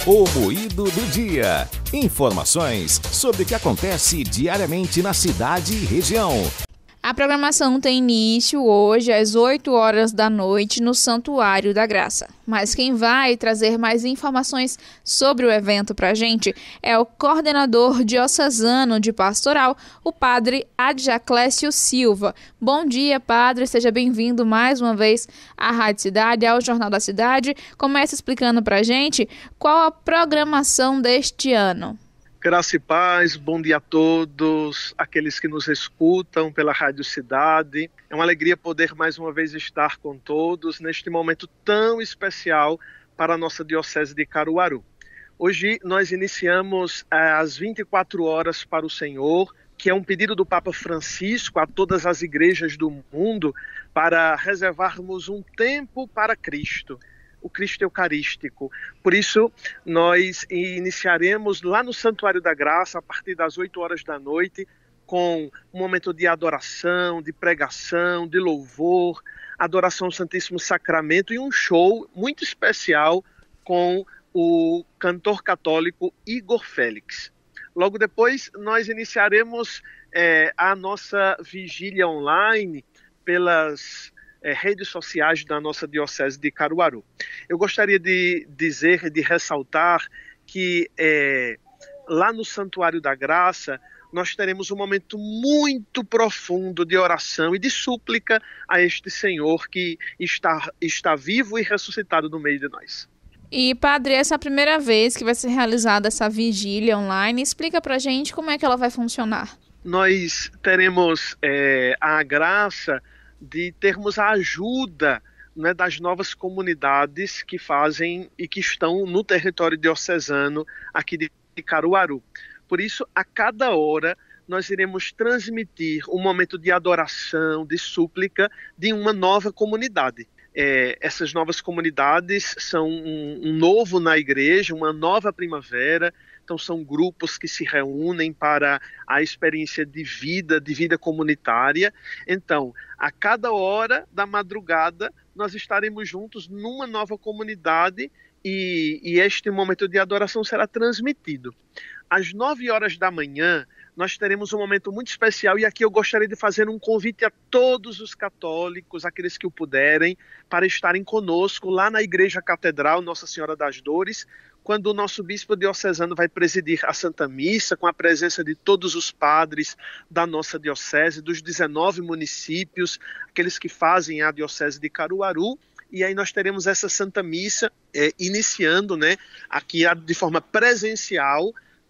O Moído do Dia. Informações sobre o que acontece diariamente na cidade e região. A programação tem início hoje às 8 horas da noite no Santuário da Graça. Mas quem vai trazer mais informações sobre o evento para a gente é o coordenador diocesano de pastoral, o padre Adjaclécio Silva. Bom dia, padre. Seja bem-vindo mais uma vez à Rádio Cidade, ao Jornal da Cidade. Comece explicando para a gente qual a programação deste ano. Graça e paz, bom dia a todos, aqueles que nos escutam pela Rádio Cidade. É uma alegria poder mais uma vez estar com todos neste momento tão especial para a nossa Diocese de Caruaru. Hoje nós iniciamos às 24 horas para o Senhor, que é um pedido do Papa Francisco a todas as igrejas do mundo para reservarmos um tempo para Cristo. O Cristo Eucarístico. Por isso, nós iniciaremos lá no Santuário da Graça, a partir das 8 horas da noite, com um momento de adoração, de pregação, de louvor, adoração ao Santíssimo Sacramento e um show muito especial com o cantor católico Igor Félix. Logo depois, nós iniciaremos a nossa vigília online pelas redes sociais da nossa Diocese de Caruaru. Eu gostaria de dizer, de ressaltar que lá no Santuário da Graça nós teremos um momento muito profundo de oração e de súplica a este Senhor que está vivo e ressuscitado no meio de nós. E, padre, essa é a primeira vez que vai ser realizada essa vigília online. Explica pra gente como é que ela vai funcionar. Nós teremos a graça de termos a ajuda, né, das novas comunidades que fazem e que estão no território diocesano aqui de Caruaru. Por isso, a cada hora, nós iremos transmitir um momento de adoração, de súplica de uma nova comunidade. Essas novas comunidades são um novo na igreja, uma nova primavera. Então são grupos que se reúnem para a experiência de vida comunitária. Então, a cada hora da madrugada, nós estaremos juntos numa nova comunidade e este momento de adoração será transmitido. Às 9 horas da manhã, nós teremos um momento muito especial e aqui eu gostaria de fazer um convite a todos os católicos, aqueles que o puderem, para estarem conosco lá na Igreja Catedral Nossa Senhora das Dores, quando o nosso bispo diocesano vai presidir a Santa Missa, com a presença de todos os padres da nossa diocese, dos 19 municípios, aqueles que fazem a diocese de Caruaru, e aí nós teremos essa Santa Missa iniciando, né, aqui de forma presencial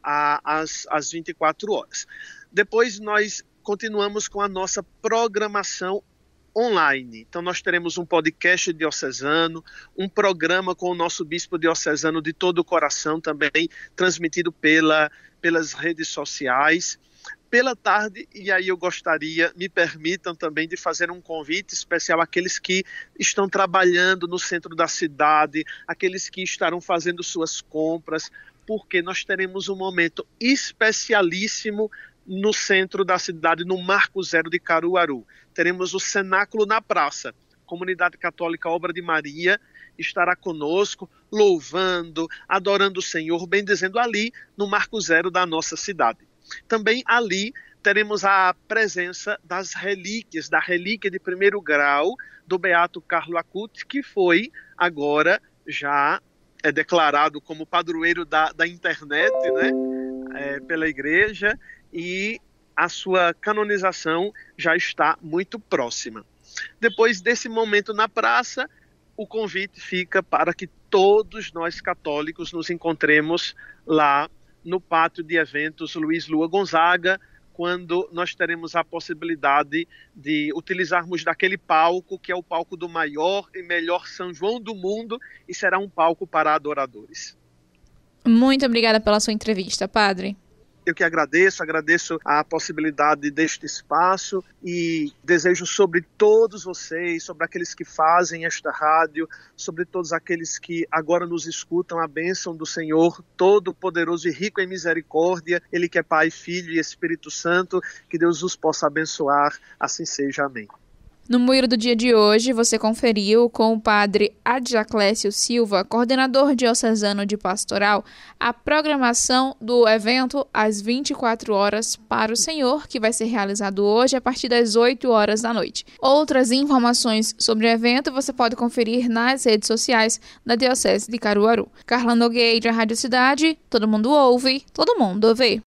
às 24 horas. Depois nós continuamos com a nossa programação online. Então nós teremos um podcast diocesano, um programa com o nosso bispo diocesano de todo o coração também, transmitido pelas redes sociais. Pela tarde, e aí eu gostaria, me permitam também de fazer um convite especial àqueles que estão trabalhando no centro da cidade, aqueles que estarão fazendo suas compras, porque nós teremos um momento especialíssimo no centro da cidade, no Marco Zero de Caruaru. Teremos o Cenáculo na Praça. Comunidade Católica Obra de Maria estará conosco, louvando, adorando o Senhor, bendizendo ali no Marco Zero da nossa cidade. Também ali teremos a presença das relíquias, da relíquia de primeiro grau do Beato Carlo Acutis, que foi agora já declarado como padroeiro da internet, né, pela igreja, e a sua canonização já está muito próxima. Depois desse momento na praça, o convite fica para que todos nós católicos nos encontremos lá no pátio de eventos Luiz Lua Gonzaga, quando nós teremos a possibilidade de utilizarmos daquele palco, que é o palco do maior e melhor São João do mundo, e será um palco para adoradores. Muito obrigada pela sua entrevista, padre. Eu que agradeço a possibilidade deste espaço e desejo sobre todos vocês, sobre aqueles que fazem esta rádio, sobre todos aqueles que agora nos escutam, a bênção do Senhor Todo-Poderoso e rico em misericórdia, Ele que é Pai, Filho e Espírito Santo, que Deus os possa abençoar, assim seja, amém. No Moído do dia de hoje, você conferiu com o padre Adjaclécio Silva, coordenador diocesano de pastoral, a programação do evento às 24 horas para o Senhor, que vai ser realizado hoje a partir das 8 horas da noite. Outras informações sobre o evento você pode conferir nas redes sociais da Diocese de Caruaru. Carla Nogueira, Rádio Cidade, todo mundo ouve, todo mundo vê.